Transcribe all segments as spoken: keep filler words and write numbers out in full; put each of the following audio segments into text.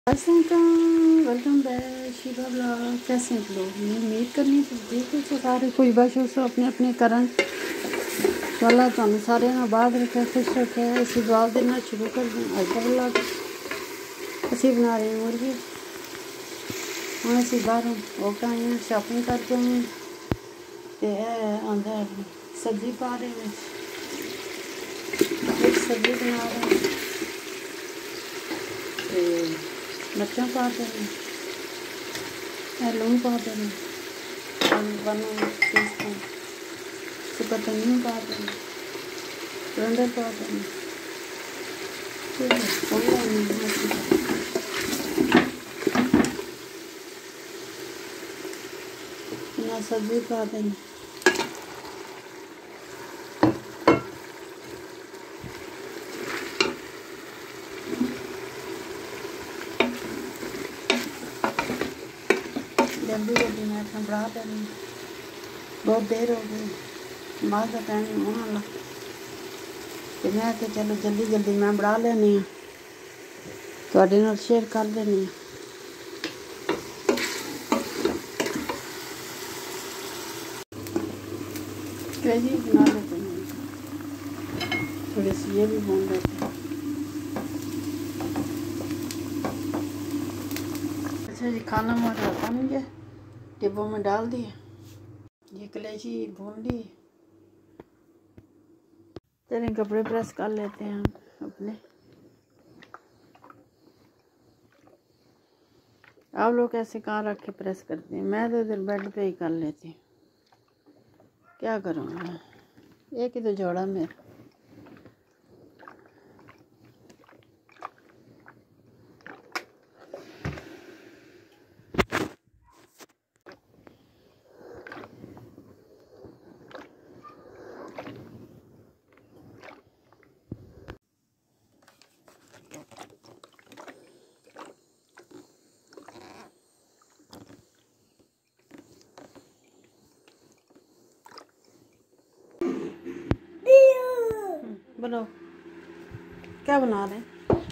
Welcome back Sheeba blog. कैसे हैं लोग? मैं उम्मीद करनी बिल्कुल तो सारे खुश बाशो से अपने अपने करन वाला तुम सारे ना बाद रखे खुश रखे। इसी दुआ देना शुरू कर दें। अज का ब्लॉग असी बना रहे हैं मुर्गी। हम असी बाहरों होकर आए हैं, शॉपिंग करके आए हैं ते अंदर सब्जी पा रहे हैं, एक सब्जी बना रहे हैं, मिर्चा पा देना, लून पा देना, वन टीस्पून सुपर धनिया पा देना, टमाटर पा देना, सब्जी पा देना। जल्दी जल्दी मैं इतना बढ़ा देनी, बहुत देर हो गई, नमाज का टाइम होने लगा तो मैं तो चलो जल्दी जल्दी मैं बढ़ा लेनी हाँ, थोड़े नाल शेयर कर देनी हाँ। जी बना लेते हैं, थोड़ी सी ये भी भून लेते हैं। अच्छा जी, खाना हमारा बन गया, डिब्बों में डाल दिए। ये कलेजी भून ली। चलिए कपड़े प्रेस कर लेते हैं हम अपने। आप लोग कैसे कहाँ रख के प्रेस करते हैं? मैं तो इधर बेड पे ही कर लेती हूँ, क्या करूँ मैं, एक ही तो जोड़ा मेरा। बनाओ, क्या बना रहे हैं?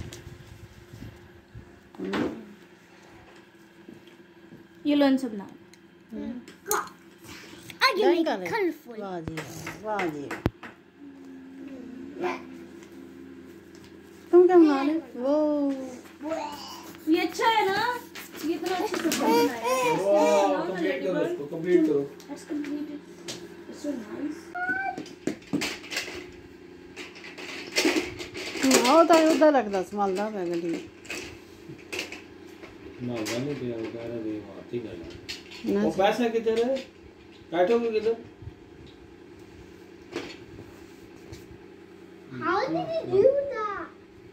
ये लोन से बना नहीं कर रहे। वाह जी वाह जी, तुम क्या बना रहे? वो ये अच्छा है ना, ये इतना अच्छे से बनाया है। कंप्लीट करो इसको, कंप्लीट करो। Let's complete it. It's so nice. आओ तो उधर रख दस मालदा पे गली ना वाले पे आ गया रे, वहां ठीक है ना। वो पैसा किधर है? काटोगे किधर? How did you do that?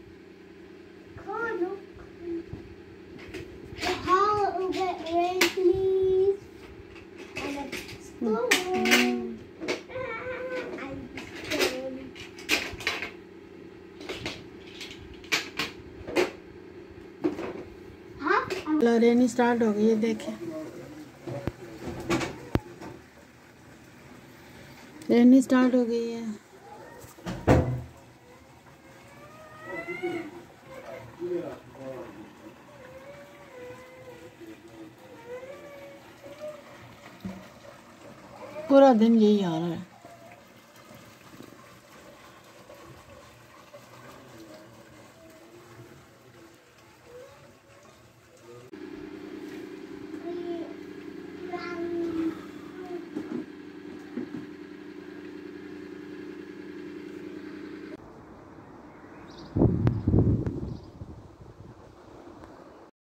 God, look. How get rain, please? And a stone. Rainy start हो गई है, देखे रेनी स्टार्ट हो गई है। पूरा दिन यही आ रहा है।